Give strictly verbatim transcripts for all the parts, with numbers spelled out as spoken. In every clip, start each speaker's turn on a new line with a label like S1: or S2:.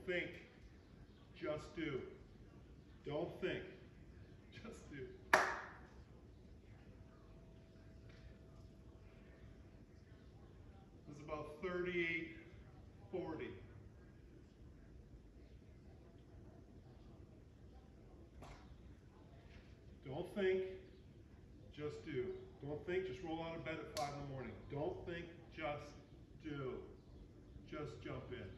S1: think, just do. Don't think, just do. This is about thirty-eight forty. Don't think, just do. Don't think, just roll out of bed at five in the morning. Don't think, just do. Just jump in.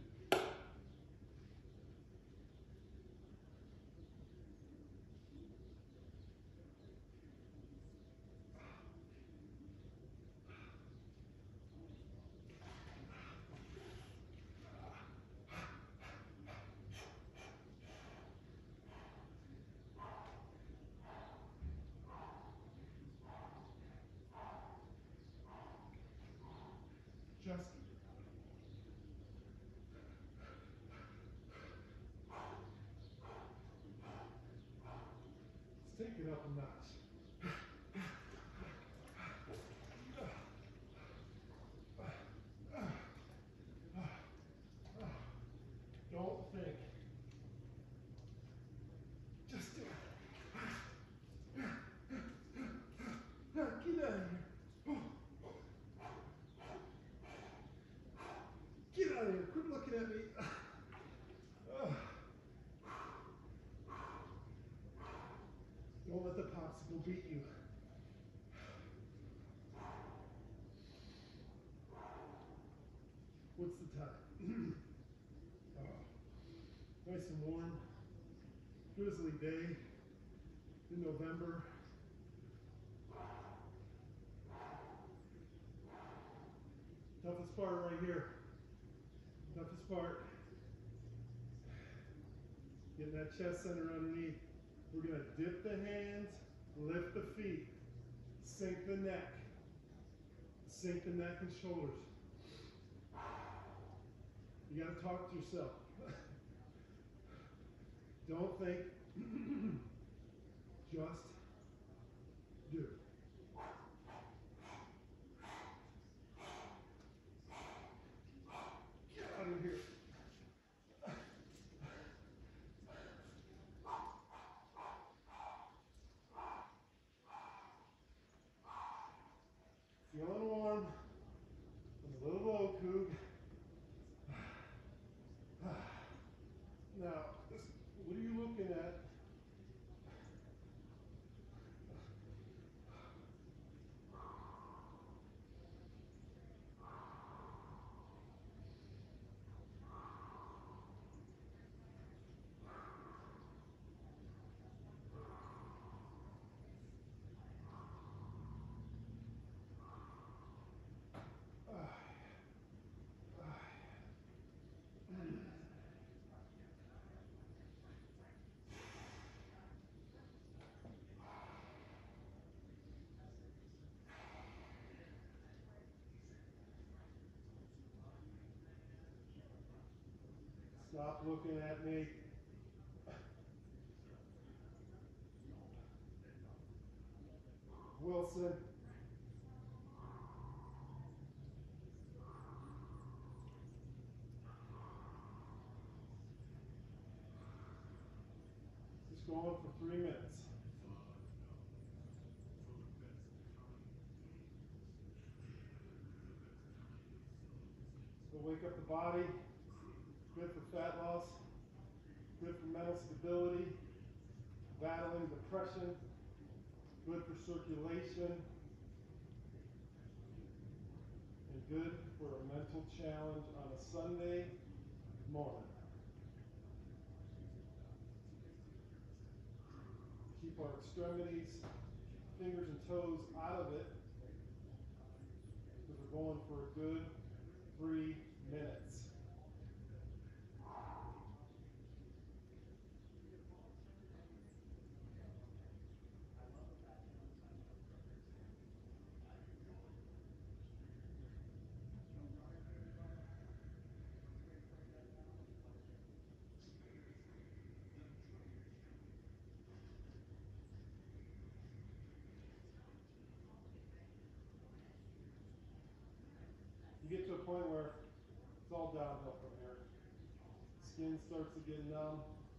S1: Just let's take it up a notch. Don't think. Just do. Get out of here. Get out of here. Quit looking at me. Don't let the popsicle beat you. What's the time? Oh, nice and warm. Drizzly day in November. Toughest part right here. Toughest part. Getting that chest center underneath. We're going to dip the hands, lift the feet, sink the neck, sink the neck and shoulders. You got to talk to yourself. Don't think, just do. Get out of here. Feeling warm. A little low, Coog. Now, this, what are you looking at? Stop looking at me. Wilson. Just going for three minutes. So wake up the body. Good for fat loss, good for mental stability, battling depression, good for circulation, and good for a mental challenge on a Sunday morning. Keep our extremities, fingers and toes out of it, because we're going for a good three minutes. You get to a point where it's all downhill from here. skin starts to get numb.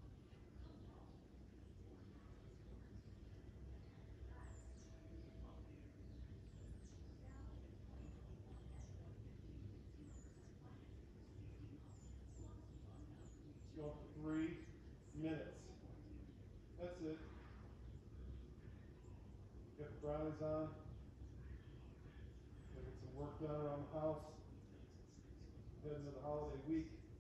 S1: Let's go for three minutes. That's it. Get the brownies on. Get some work done around the house. Heading into the holiday week.